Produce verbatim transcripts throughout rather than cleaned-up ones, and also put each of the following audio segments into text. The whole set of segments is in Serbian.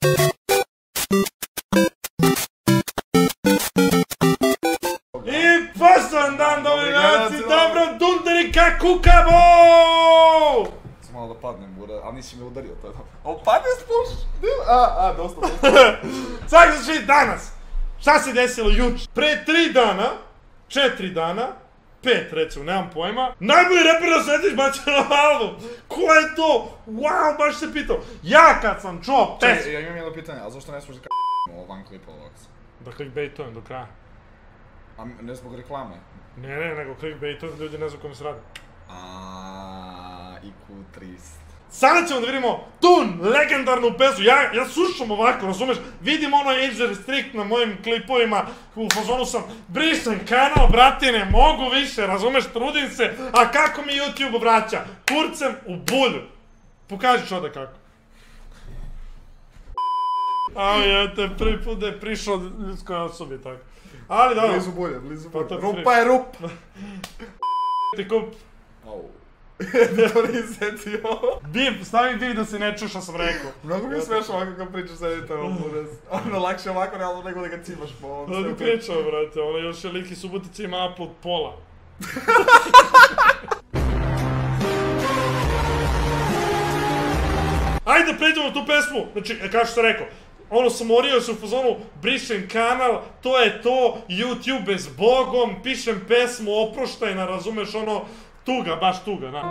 I poštovan dan, dobri gledalci, dobro dunderi ka kukavo! Samo malo da padnem, ali nisi me udario, to je dobro. O, padne spuš! A, a, dosta, dosta. Svaki se svi danas! Šta se desilo juče? Pre tri dana, četiri dana, pet recimo, nemam pojma, najbolji reper na svetiš bacio na album! Ko je to? Wow, baš se pitao. Ja kad sam čuo pesmu... Čekaj, ja imam jedno pitanje, a zašto ne smiješ da k***imo van klipa ovog? Da clickbaitujem do kraja. A ne zbog reklame? Ne, ne, nego clickbaitujem, ljudi ne znam kome se radi. Aaaa, I Q tristo. Sada ćemo da vidimo tu legendarnu pesmu, ja, ja slušam ovako, razumeš, vidim ono age restrict na mojim klipovima, u fazonu sam, brišem kanal, brate, ne mogu više, razumeš, trudim se, a kako mi YouTube vraća? Kurcem u bulju. Pokaži čoda kako. Ali, ja te prvi put da je prišao ljudskoj osobi, tako. Ali, dobro. Blizu bulje, blizu bulje. Rupa je rup! Ti kup. Au. To nisam setio. Bip, stavi bip da se ne čuš što sam rekao. Mnogo mi je smešno ovako kad pričaš sa editorom, buraz. Ono, lakše ovako realno nego da ga cimaš po ovom. Da bi pričao, brate, ono još je lik i Subotica ima upload pola. Ajde da pređemo tu pesmu, znači, kao što sam rekao, ono sam morio se u fazonu, brišem kanal, to je to, YouTube je s Bogom, pišem pesmu oproštajna, razumeš, ono, tuga, baš tuga, na.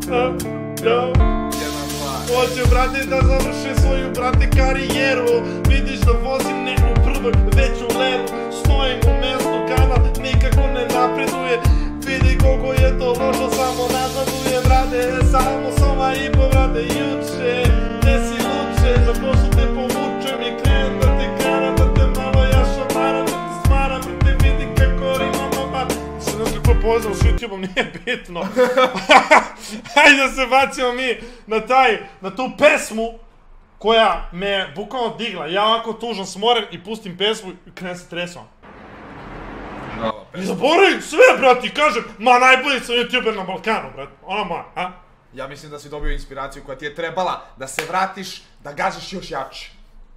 Hoću, brate, da završim svoju, brate, karijeru, vidiš da vozim ne u prvoj, već u leru, stojim u mestu, kanal nikako ne napreduje, vidi koliko je to lošo, samo nazaduje, brate, samo soma i po, brate, juče, gde si luče, za prošlo te povučem i krenem da te karam, da te malo ja šamaram, da te smaram, da te vidim kako rimam, oba. Se ne znam kako pozdrav s YouTube-om, nije bitno. Hajde da se bacimo mi na taj, na tu pesmu koja me bukvalno digla. Ja ovako tužan smoren i pustim pesmu i krenem se tresom. I zaboravim sve, brati, kažem, ma najbolji sam YouTuber na Balkanu, brati, ono ma, a? Ja mislim da si dobio inspiraciju koja ti je trebala da se vratiš, da gađaš još jače.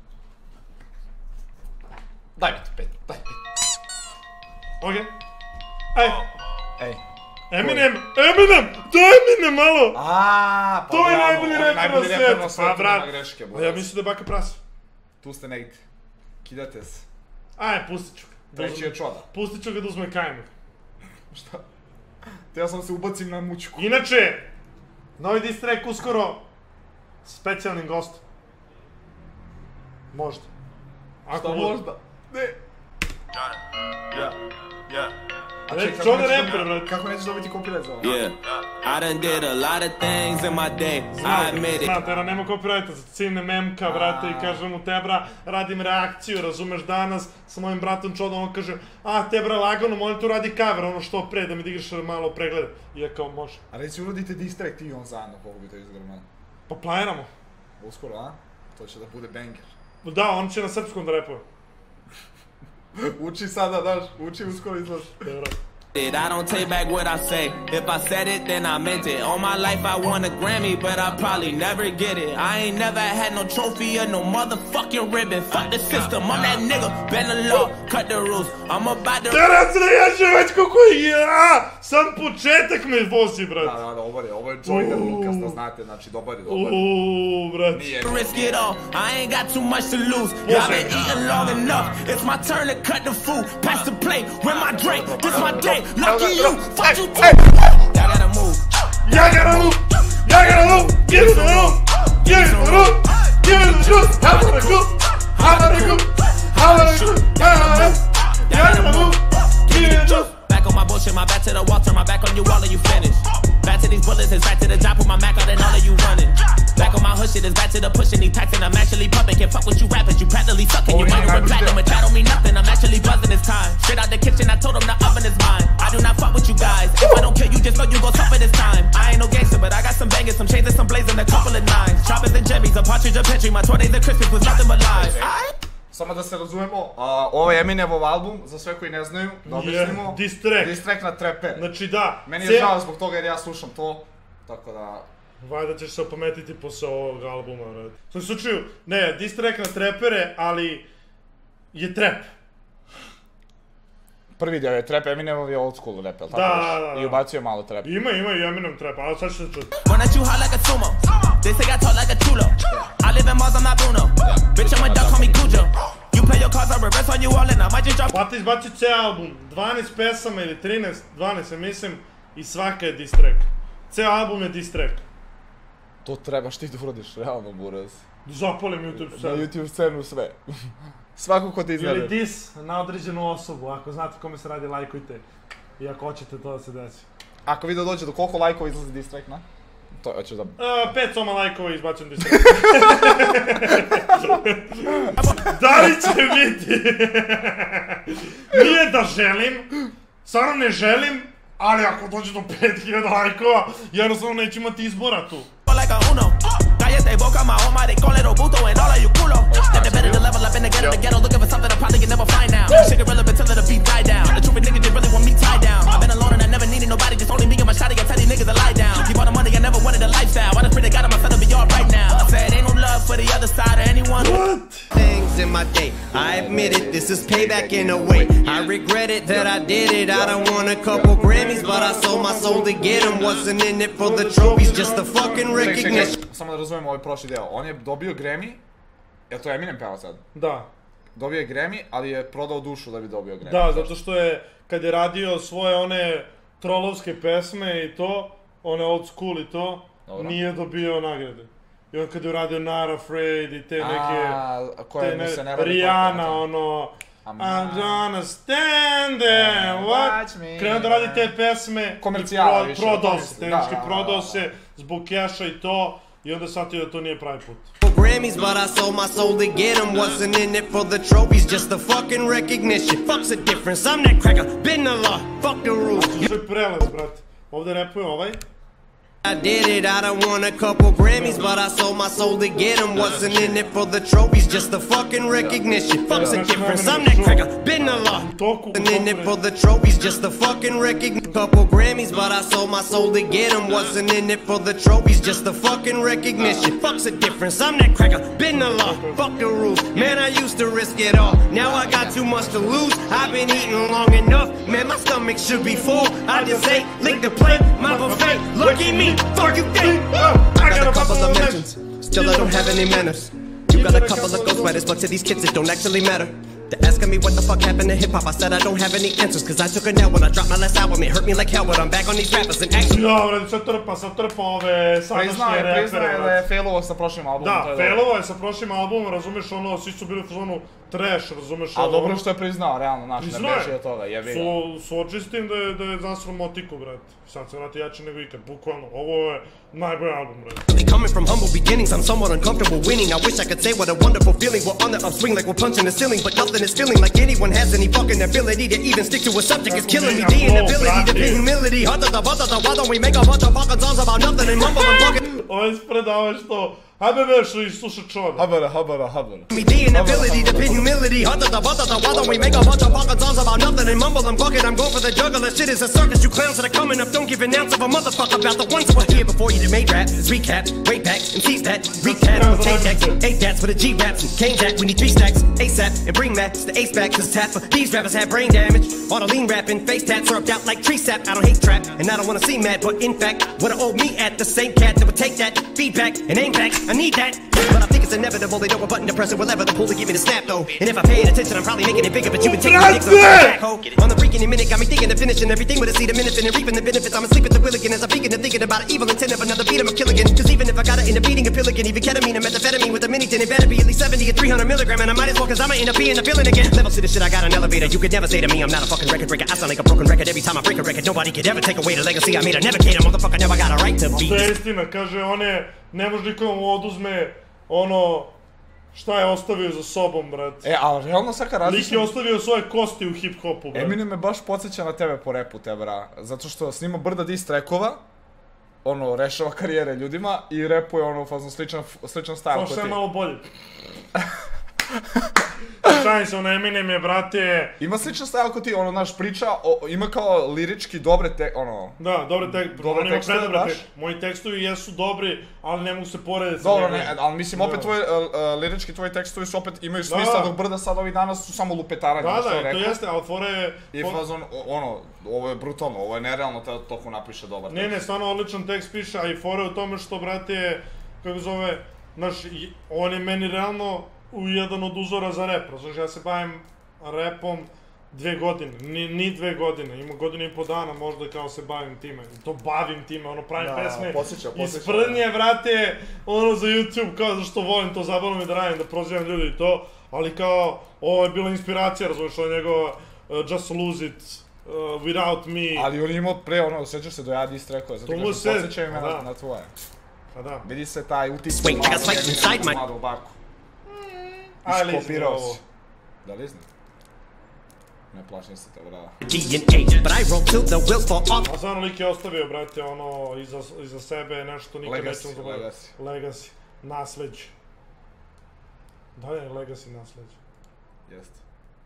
Daj mi ti pet, daj pet. Okej. Ej. Ej. Eminem, Eminem, daj Eminem malo! Aaaa, pa to je najbolji reper na najbolji reper na svijetu, svijetu, pa brat. nema greške, A buraz. ja mislim da je baka prasa. Tu ste negdje. Kidate se. Aj, pustit ću ga. Treći je čoda. Pustit ću ga da uzme kajmak. Šta? Te ja sam se ubacim na mučku. Inače, novi diss track uskoro s specijalnim gostom. Možda. Šta možda? Ne. Yeah, yeah. A Reći, čekaj, čovjek kako nećeš reper, dobiti- brate. kako nećeš dobiti copyright za ovo? Yeah, I done did a lot of things in my day, I admit it. Znate, jer nema copyrighta, cine memka, brate, i kažem mu, tebra, radim reakciju, razumeš, danas sa mojim bratom Čodom, on kaže, a, tebra, lagano, molim tu radi cover, ono što pre, da mi digraš malo pregleda. I ja kao, može. A reci, uradite diss track ti i on zajedno, koliko bi to izgledalo. Pa planiramo. Uskoro, a? To će da bude banger. Da, on će na srpskom da repuje. Uči sada, daš, uči uskoro izlazi. Tebra. I don't take back what I say. If I said it, then I meant it. All my life I won a Grammy, but I probably never get it. I ain't never had no trophy or no motherfucking ribbon. Fuck the system, I'm that nigga. Bend the law, cut the rules. I'm about to... Teraz rejače već kako ja! Sam početak me vozi, Da, brate. da, da, ovo je, ovo je Joyner Lucas, da znate, znači, dobar je, dobar je. Uuuu, brate. Nije, risk it all. I ain't got too much to lose. Y'all been eating long enough. It's my turn to cut the food. Pass the plate with my drink. This my day. Lucky you. Fuck you too. Y'all gotta move. Ja gotta move! Ja gotta move! Give it the room! Give it the room! Give it the truth! How about the goop? How about the goop? How about the goop? Ja gotta move! Give it the truth! Back on my bullshit, my back to the wall, turn my back on you, all of you finished. Back to these bullets, it's back to the job, put my Mac out and all of you running. Back on my hood shit, it's back to the pushing, these taxing, I'm actually pumping. Can't fuck with you rappers, you practically sucking. You mother with platinum, and that don't mean nothing, I'm actually buzzing this time. Straight out the kitchen, I told them the oven is mine. I do not fuck with you guys, if I don't kill you, just know you gon' suffer this time. I ain't no gangster, but I got some bangers, some chains and some blazing, a couple of nines. Choppers and jimmies, a partridge, a petri, my twenties and Christmas was nothing but lies. Samo da se razumemo, ovo je Eminemov album, za sve koji ne znaju, da objasnimo. Diss track. Diss track na Trepe. Znači da. Meni je žao zbog toga jer ja slušam to, tako da... Valjda ćeš se opametiti posle ovog albuma, brate. U svakom slučaju, ne, diss track na trepere, ali je trap. Prvi deo je trap, Eminemov je old school rap, jel tako? Da, da, da. I ubacio malo trap. Ima, ima i Eminem trap, ali sad ćete čuti. Run at you hard like a sumo. They say I talk like a chulo. I live in Mars, I'm not Bruno. Bitch, I'm a duck, call me Cujo. You pay your cards, I reverse on you all and I might just drop. Pata izbacio ceo album, dvanaest pesama ili trinaest, dvanaest, ja mislim, i svaka je diss track. Ceo album je diss track. To trebaš ti da uradiš, realno, buraz. Zapalim YouTube Na scenu. YouTube scenu sve. Svako ko ti iznade. Ili diss na određenu osobu, ako znate kome se radi, lajkujte. I ako hoćete to da se desi. Ako video dođe do koliko lajkova izlazi diss track, na? To hoćeš da... Uh, pet soma lajkova izbacim diss track. Da li će biti? Nije da želim, stvarno ne želim, ali ako dođe do pet hiljada lajkova, jednostavno neću imati izbora tu. Like a uno. Cállate, boca, my home, they call it Obuto and all of you culo. Step the better to level up in the ghetto, the ghetto, looking for something I probably can never find now. Shit get relevant till the beat die down. The truth niggas just really want me tied down. I've been alone and I never needed nobody, just only me and my shawty. I tell these niggas to lie down. Keep all the money, I never wanted a lifestyle. I just pray to God I'm gonna be all right now. I said ain't no love for the other side or anyone. What? Things in my day, I admit it, this is payback in a way. I regret it that I did it. I done won a couple Grammys, but I sold my soul to get them. Wasn't in it for the trophies, just the fucking recognition. Samo da razumemo ovaj prošli deo. On je dobio Grammy, je to Eminem peva sad? Da. Dobio je Grammy, ali je prodao dušu da bi dobio Grammy. Da, zato što je, kad je radio svoje one trolovske pesme i to, one old school i to, Dobro. nije dobio nagrade. I on kad je uradio Not Afraid i te neke... A, koje te mu ne, se ne radi Rihanna, toliko. ono... I'm I'm gonna stand there, what? Watch me. Krenuo da radi te pesme, Komercijala i više, pro, to prodao mislim, se, tehnički da, da, prodao da, da. se zbog keša i to, i onda shvatio da to nije pravi put. Grammys, but I sold my soul to get them. Wasn't in it for the trophies, just the fucking recognition. Fuck's the difference, I'm that cracker, been the law, fuck the rules. To je prelaz, brate. Ovde repuje ovaj. I did it, I done won a couple Grammys, but I sold my soul to get them. Wasn't in it for the trophies, just the fucking recognition. Fuck's the difference, I'm that cracker, been the law. Wasn't in it for the trophies, just the fucking recognition. Couple Grammys, but I sold my soul to get them. Wasn't in it for the trophies, just the fucking recognition. Fuck's the difference, I'm that cracker, been the law. Fuck the rules, man, I used to risk it all. Now I got too much to lose, I've been eating long enough. Man, my stomach should be full. I just ate, lick the plate, my buffet. Lucky me. Fuck you think? I got a couple of mentions, still I don't have any manners. You got a couple of ghostwriters, but to these kids it don't actually matter. They're asking me what the fuck happened to hip-hop. I said I don't have any answers, cause I took a nail when I dropped my last album. It hurt me like hell, but I'm back on these rappers and actually... Ja, brate, sad trpa, sad trpa ove sadašnje Priznaje, repere, priznaje da je brate. failovo sa prošlim albumom. Da, to je failovo je sa prošlim albumom, razumeš, ono, svi su bili u fazonu trash, razumeš, A ono... dobro što je priznao, realno, znaš, ne Priznaje. beži od toga, jebi ga. Su, suoči s tim da je, da je zasro motiku, brate. Sad se vrati jače nego ikad, bukvalno. Ovo je najbolji album, brate. Coming from humble beginnings, I'm somewhat uncomfortable winning. I wish I could say what a wonderful feeling. We're on the upswing like we're punching the ceiling, but nothing is feeling like anyone has any fucking ability to even stick to a subject. It's killing me. The inability to be humility. Hada da bada da, why don't we make a bunch of fucking songs about nothing and mumble and fucking... Ovo je spredao što... Hajde nešto i sluša čoda. Habara, habara, habara. Me the inability to pin humility. Hada da bada da, why don't we make a bunch of fucking songs about nothing and mumble and fucking I'm going for the juggler. Shit is a circus. You clowns that are coming up don't give an ounce of a motherfucker about the ones that were here before you that made rap. Let's recap, way back and tease that. Recap, take that, eight that's for the G raps and Kane Jack. We need three stacks ASAP and bring Max the ace back. Cause tap for these rappers have brain damage. All the lean rapping, face tats rubbed out like tree sap. I don't hate trap and I don't wanna see mad, but in fact, what I owe me at the same cat that would take that feedback and aim back. I need that. But I think it's inevitable, they know a button to press it, whatever the pull to give me the snap though. And if I pay attention, I'm probably making it bigger, but you been taking the dicks back ho. On the freaking minute, got me thinking of finishing everything with a seed of minute and reaping the benefits. I'm asleep at the wheel again as I'm thinking and thinking about an evil intent of another beat, I'm a kill again. Cause even if I got it in a beating a pill again, even ketamine or methamphetamine with a mini tin, it better be at least seventy or three hundred milligram. And I might as well, cause I might end up being a villain again. Levels to the shit, I got an elevator. You could never say to me, I'm not a fucking record breaker. I sound like a broken record every time I break a record. Nobody could ever take away the legacy I made. I never cater, motherfucker, never got a right to be. To je istina, kaže, on je, ne može nikomu oduzme ono šta je ostavio za sobom, brate. E, ali realno sad kad Lik je različim... ostavio svoje kosti u hip-hopu, brate. Eminem me baš podsjeća na tebe po repu, te bra. Zato što snima brda diss trackova, ono, rešava karijere ljudima i repuje ono, fazno, sličan, sličan style Samo ko što je ti. malo bolje. Šalim se, ono Eminem je, brate... Ima sličan stajal kod ti, ono, naš priča, ima kao lirički dobre te, ono... Da, dobre tekstove, dobre tekstove, predobre baš. tekstove. Moji tekstovi jesu dobri, ali ne mogu se porediti sa Dobro, njegom. ne, ali mislim, opet tvoji, lirički tvoji tekstovi su opet, imaju smisla, dok Brda sad ovih dana su samo lupetaranje, Da, što je da, to rekao. jeste, ali fora je... I fazon, ono, ovo je brutalno, ovo je nerealno, toliko napiše dobar tekst. Ne, ne, stvarno odličan tekst piše, a i fora je u tome što, brate, kako zove, znaš, on je meni realno u jedan od uzora za rap, razumiješ, ja se bavim rapom dve godine, ni, ni dve godine, ima godinu i po dana možda kao se bavim time, i to bavim time, ono pravim Da, pesme posjeća, posjeća, iz prdnje, vrate, ono za YouTube, kao zašto volim to, zabavno mi da radim, da prozivam ljudi i to, ali kao, ovo je bila inspiracija, razumiješ, ovo je njegova uh, Just Lose It, uh, Without Me. Ali on je imao pre, ono, sećaš se do ja dis rekao, zato To mu kažem, se- podsjećaju me da. na, na tvoje. Pa da. Vidi se taj utis Wait, I got spikes inside my- mlado u baku. Ali Iskopirao ovo. si. Da li znam? Ne plašim se te, brava. G and H, but I roll till the wheels fall off. A stvarno lik je ostavio, brate, ono, iza, iza sebe nešto nikad Legacy, nećemo zaboraviti. legacy. Legacy. Nasleđe. Da je legacy nasleđe. Jeste.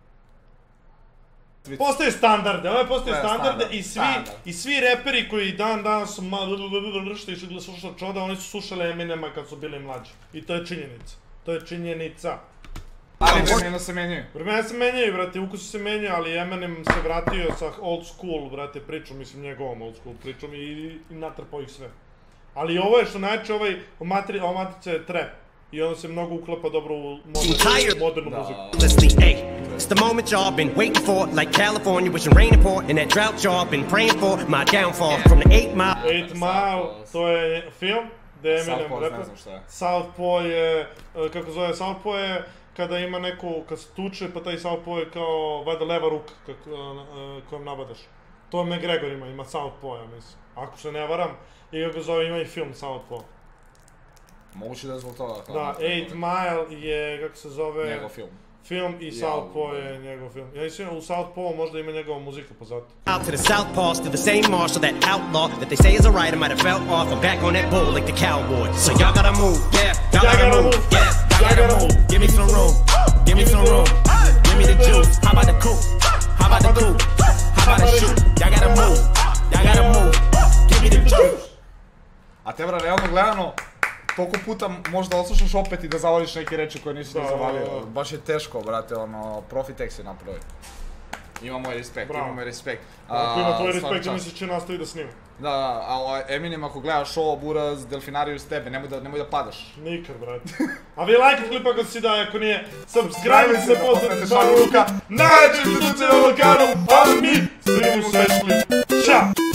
Postoje standarde, ove postoje Ne, standarde standard, i svi, standard. i svi reperi koji dan danas su malo što išli da slušaju Čoda, oni su slušali Eminema kad su bili mlađi. I to je činjenica. To je činjenica. Ali vremena se menjaju. Vremena se menjaju, brate, ukusi se menjaju, ali Eminem se vratio sa old school, brate, pričom, mislim njegovom old school pričom i, i natrpao ih sve. Ali ovo je što najče, ovaj, o matri, o matrice je trap. I ono se mnogo uklapa dobro u modernu, Tired. modernu muziku. Leslie, hey, it's the moment y'all been waiting for, like California wishing rain and pour, and that drought y'all been praying for, my downfall from the eight mile. Eight Mile, to je film gde Eminem Southpaw, repa. ne znam šta je. Southpaw je, e, kako zove, Southpaw je kada ima neku, kad se tuče, pa taj Southpaw je kao, vada leva ruka kako, e, kojom nabadaš. To McGregor ima, ima Southpaw, ja mislim. Ako se ne varam, i kako zove, ima i film Southpaw. Moguće da je zbog toga. kao Da, nastavno. Eight Mile je, kako se zove, Njegov film. film i Ja, Southpaw da. je njegov film. Ja mislim, u Southpaw možda ima njegova muzika pozadu. Out to the southpaw, still the same marshal, that outlaw that they say is a right. I might have felt off. I'm back on that bull like the cowboy. So y'all gotta move, yeah. Y'all Y'all gotta gotta move, move. yeah. Y'all gotta move. Give me some room. Give me some room. Give me the juice. How about the coupe? How about the coupe? How about the shoot? Y'all gotta move. Y'all gotta move. Give me the juice. A te, bra, realno gledano, toliko puta možda odslušaš opet i da zavališ neke reči koje nisi Da, da zavalio. da, da. Baš je teško, brate, ono, Profitex je napravio. Ima moj respekt, Bravo. ima moj respekt. Ako ima tvoj stvarno respekt, ja čast. mislim će nastavi da snima. Da, da, a Eminem ako gledaš ovo, buraz, delfinariju s tebe, nemoj da, nemoj da padaš. Nikad, brate. A vi lajkajte klip ako si da, ako nije, subscribe se, postavite šalu ruka, najjača institucija na Balkanu, a mi svima smo svešli. Ćao!